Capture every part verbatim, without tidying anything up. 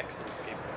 tricks on the skateboard.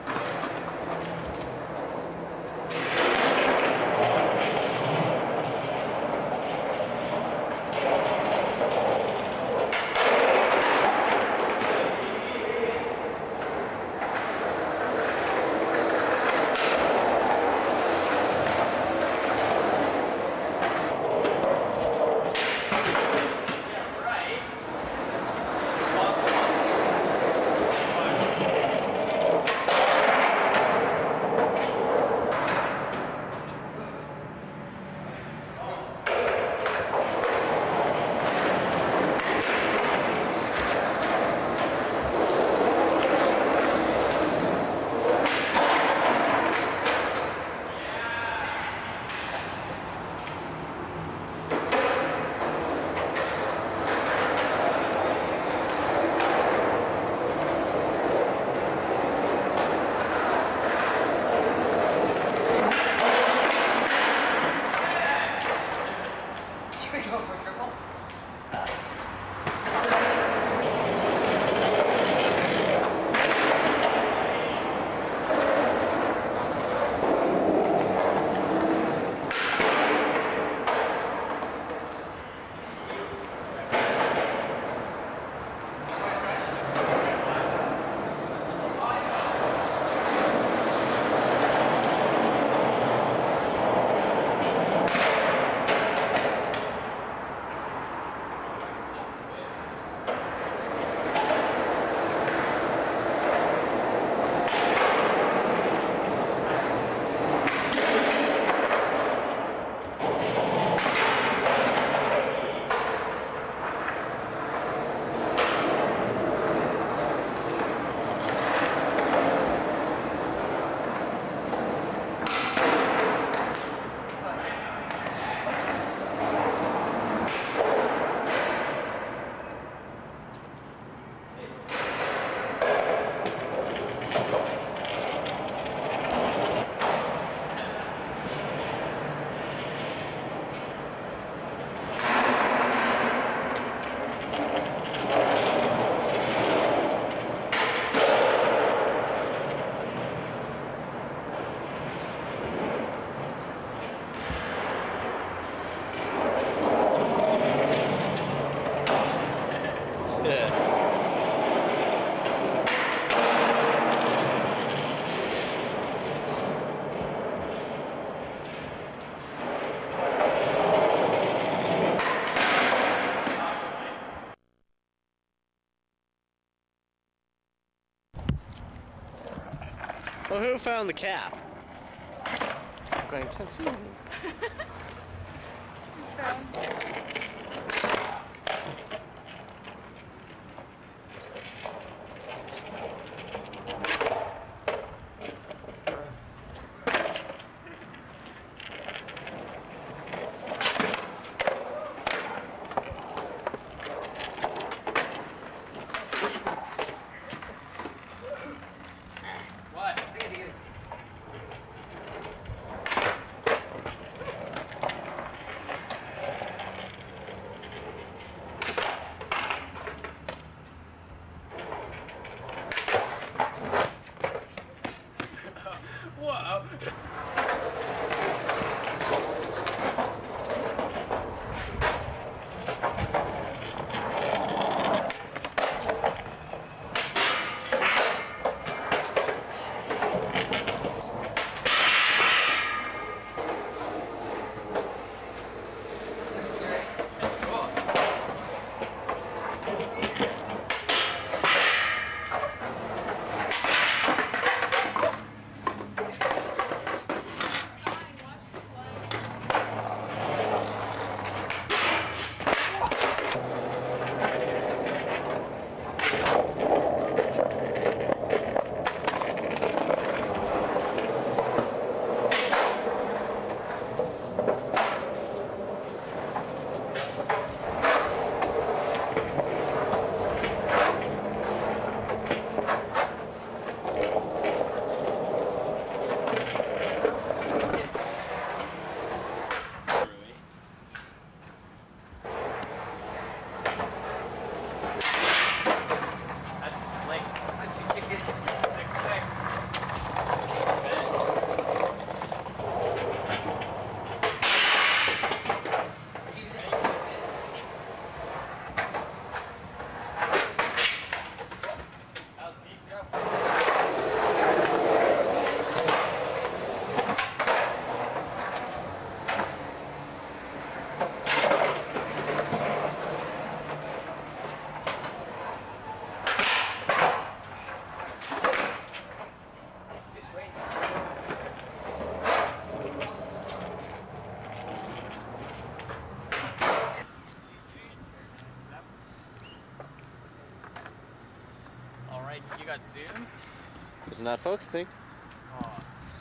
Well, who found the cap? Going to see you. got soon? It's not focusing. Oh.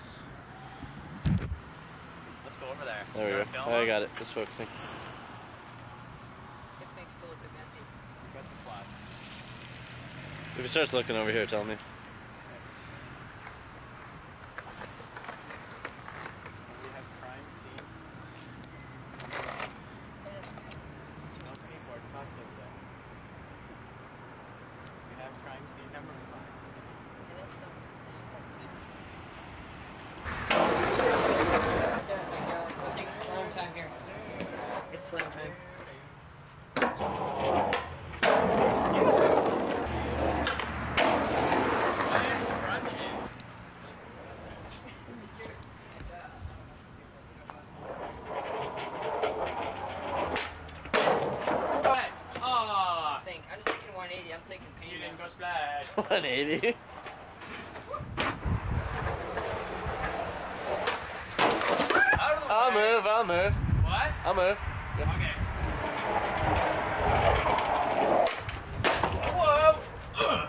Let's go over there. There we go. Oh, I got it. Just focusing. Everything's still a bit messy. You got the flash. If he starts looking over here, tell me. We have crime scene. No skateboard cops over there. We have crime scene number five. It's slam time here. It's slam time. I'm just thinking one eighty. I'm thinking pain. You didn't go splash. one eighty? I'll move, I'll move. What? I'll move. Okay. Whoa! Ugh.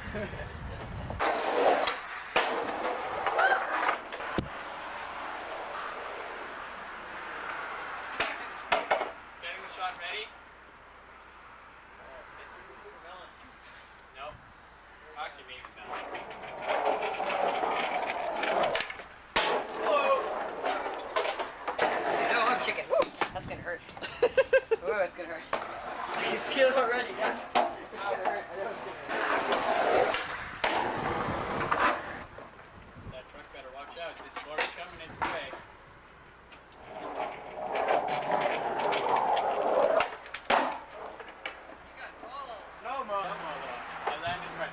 Getting the shot ready? This is the melon. Nope. Actually, maybe melon. Whoa! No, I'm chicken. Woo! That's gonna hurt. Oh, it's gonna hurt. I can feel it already. Yeah. It's gonna hurt. I know it's gonna hurt. That truck better watch out. This car is coming its way. You got balls. Slow mo. Slow mo though. I landed right.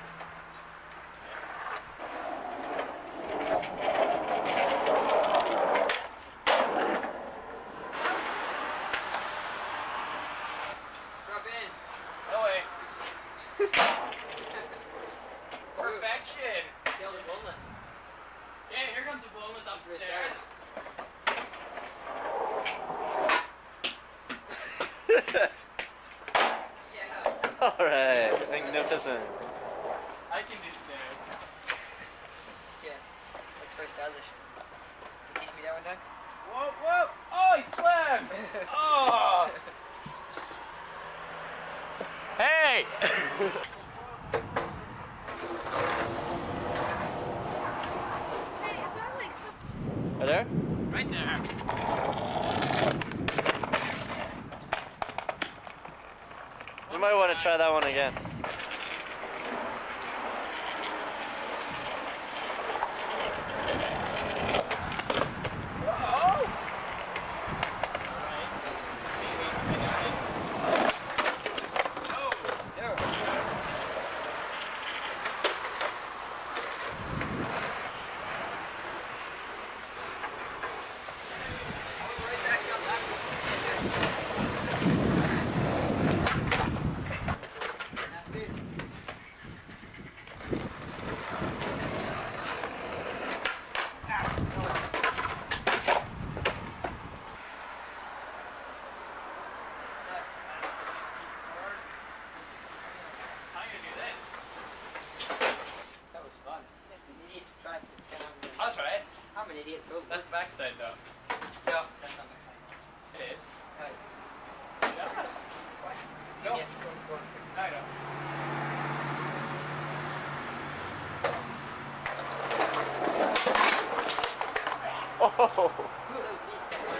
Drop in. No way. Perfection. Kill the boneless. Yeah, here comes the bonus upstairs. Yeah. Alright, magnificent. I can do stairs. Yes. That's very stylish. Can you teach me that one, Doug? Whoa, whoa! Oh, he slammed! Oh! Hey! Right there? Right there. You might want to try that one again. Oh! I'll try it. I'm an idiot, so That's backside though. no, that's not my side. It is. No, it's Yeah. What? No. Yes, go, go. I know. Oh! Ooh, that was neat.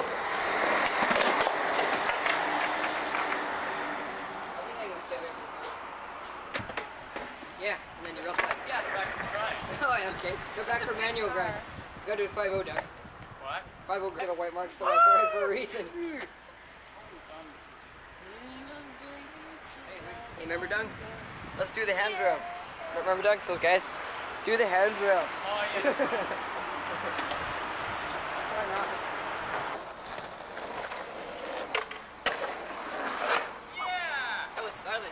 I think I go step in just yeah, and then you're all back. Yeah, the back is dry. Oh, yeah, okay. Go back for manual grind. You gotta do a five oh, Doug. What? five oh grind. A white mark still on forehead for a reason. Hey, remember, Doug? Let's do the hand drill. Remember, Doug? Those guys? Do the hand drill. Oh, yeah. Why not? Yeah! That was stylish.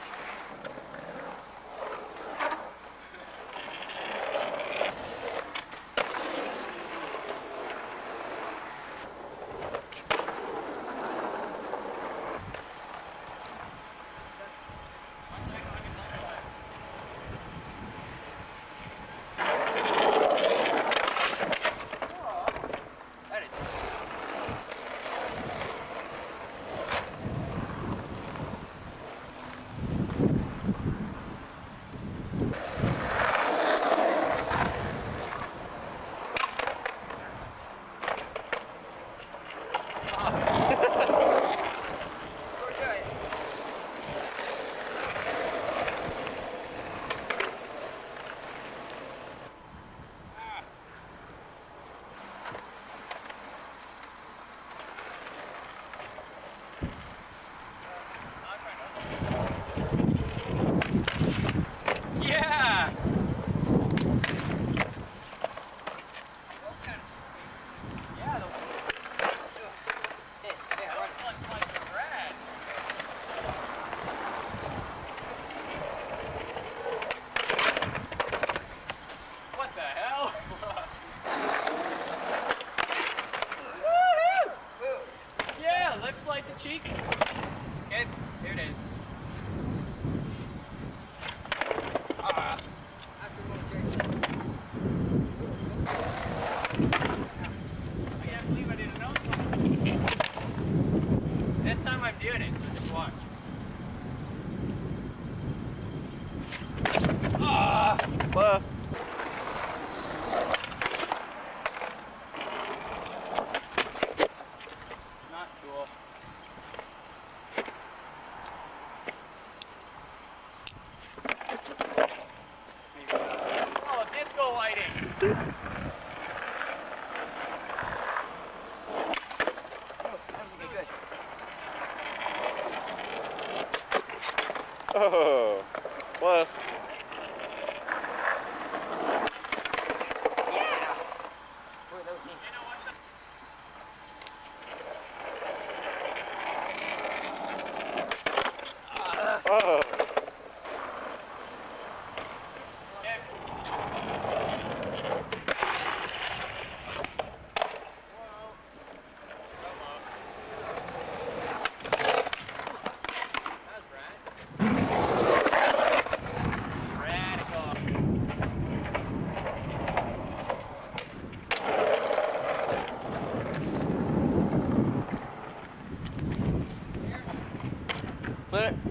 Oh, close. Yeah! Wait, that was me. Oh. Clear.